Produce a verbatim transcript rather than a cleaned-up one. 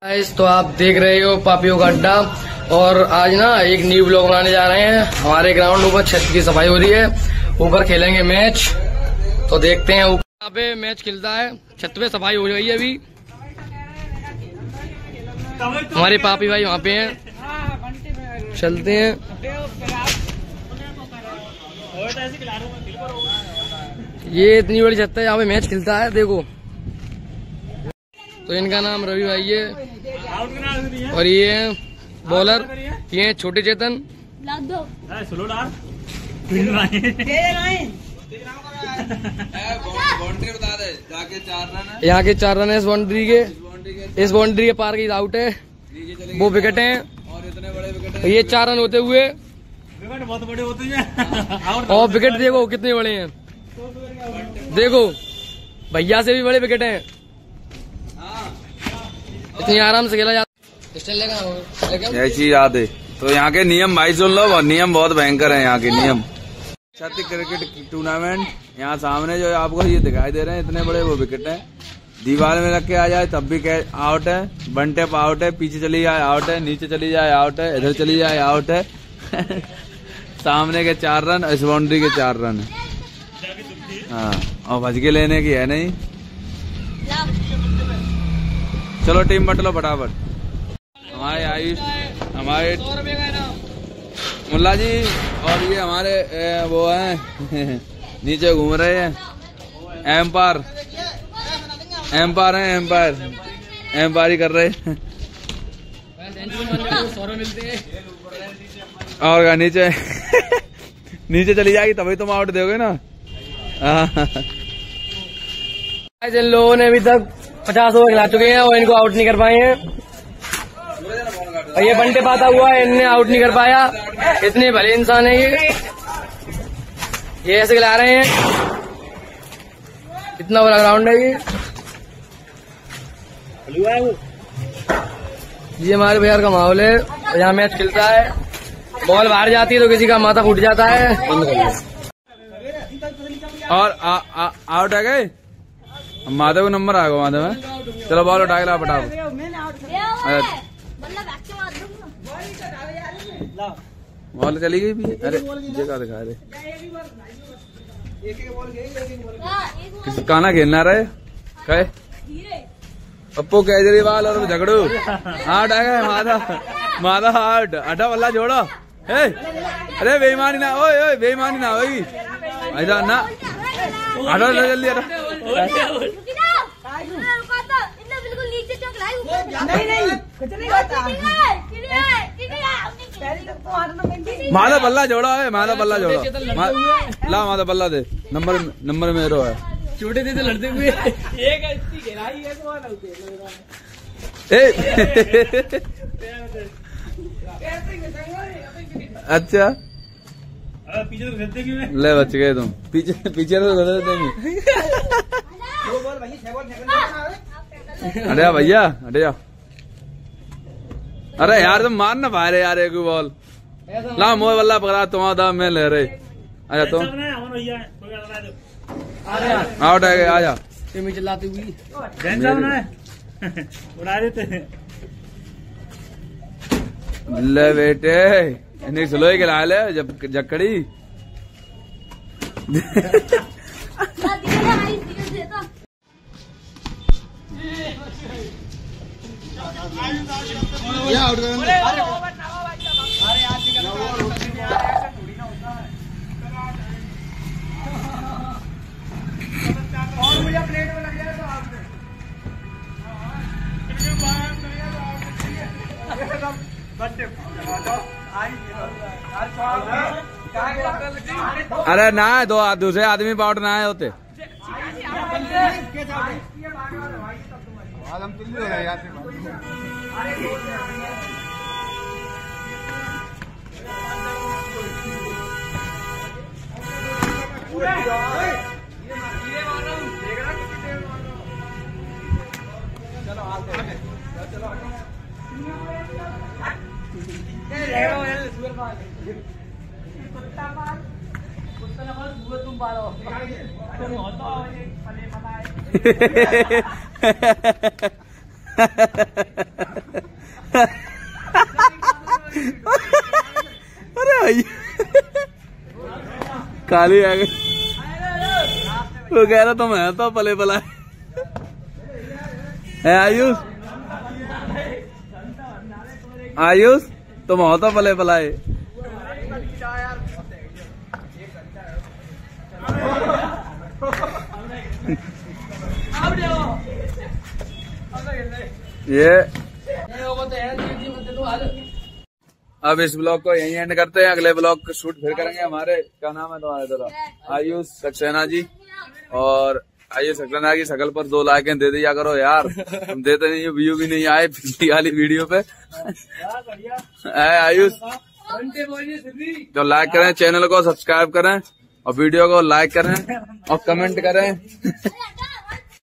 तो आप देख रहे हो पापियों का अड्डा। और आज ना एक न्यू ब्लॉग बनाने जा रहे हैं। हमारे ग्राउंड ऊपर छत की सफाई हो रही है, ऊपर खेलेंगे मैच। तो देखते हैं ऊपर यहाँ पे मैच खिलता है, छत पे सफाई हो रही है अभी। हमारे पापी भाई वहाँ पे हैं, चलते हैं। ये इतनी बड़ी छत है, यहाँ पे मैच खिलता है, देखो। तो इनका नाम रवि भाई है और ये है बॉलर, ये है छोटे चेतन। यहाँ के चार रन है इस बाउंड्री के, इस बाउंड्री के पार की आउट है, वो विकेट है। ये चार रन होते हुए बहुत बड़े होते हैं और विकेट देखो कितने बड़े हैं, देखो भैया से भी बड़े विकेट हैं। इतनी आराम से खेला जाता। ऐसी याद है। तो यहाँ के नियम भाई सुन लो, नियम बहुत भयंकर है यहाँ के नियम। छत्ती क्रिकेट टूर्नामेंट, यहाँ सामने जो आपको ये दिखाई दे रहे हैं इतने बड़े वो विकेट हैं। दीवार में रख के आ जाए तब भी आउट है, वन टेप आउट है, पीछे चली जाए आउट है, नीचे चली जाए आउट है, इधर चली जाए आउट है। सामने के चार रन, इस बाउंड्री के चार रन है। हाँ, और भज के लेने की है नहीं। चलो टीम बट लो फटाफट। हमारे आयुष, हमारे मुल्ला जी और ये हमारे ए, वो हैं नीचे घूम रहे हैं, एम्पायर एम्पायर हैं, एम्पायर एम्पायर कर रहे हैं। और क्या नीचे नीचे चली जाएगी तभी तुम आउट दोगे ना। जिन लोगों ने अभी तक पचास ओवर खिला चुके हैं और इनको आउट नहीं कर पाए हैं, और ये बंटे पाता हुआ है, इनने आउट नहीं कर पाया। इतने भले इंसान है ये ये ऐसे खिला रहे हैं। कितना बड़ा ग्राउंड है ये। ये हमारे बिहार का माहौल है, यहाँ मैच खिलता है, बॉल बाहर जाती है तो किसी का माथा फूट जाता है। बंद कर और आउट आ गए। माधव को नंबर आ गया, माधव है। चलो बॉल उठा के ला फटाफट। बॉल चली गई भी। अरे जगह दिखा रहे किसी काना खेलना रहे कहे पप्पू केजरीवाल और झगड़ू। आउट आ गए माधव, माधव आउट। अड्डा बल्ला जोड़ो। अरे बेईमानी ना, ओए ओए बेईमानी ना होगी ऐसा ना। हटो जल्दी हटो। माधव बल्ला जोड़ो है, माधव बल्ला जोड़ो। ला माधव बल्ला दे, नंबर नंबर मेरो है। छोटे थे लड़ते हुए अच्छा ले बच गए तुम। पीछे पीछे तो देंगे। अरे भैया अरे जा। अरे यार तुम मार ना पा रहे यार एक बॉल। ला मोह बल्ला पकड़ा तुम्हारा मैं ले रहे। आजा तुम आउट आ गए। आजा चिल्लाती हुई उड़ा देते हैं। ले बेटे नहीं स्लो ही खिला ले जब जकड़ी। अरे ना दो दूसरे आदमी पाउट ना आए होते। तुम पालो तुम खाली आ गई। वो कह रहा तुम है तो पले पला है आयुष, आयुष तुम हो तो पले पलाए। ये अब इस ब्लॉग को यहीं एंड करते हैं, अगले ब्लॉग को शूट फिर करेंगे। हमारे क्या नाम है तुम्हारे तरह? आयुष सक्सेना जी। और आयुष सक्सेना की शकल पर दो लाइकें दे दिया करो यार, तुम देते नहीं, व्यू भी नहीं आए पिछली वाली वीडियो पे। आयुष तो लाइक करें, चैनल को सब्सक्राइब करें और वीडियो को लाइक करें और कमेंट करें।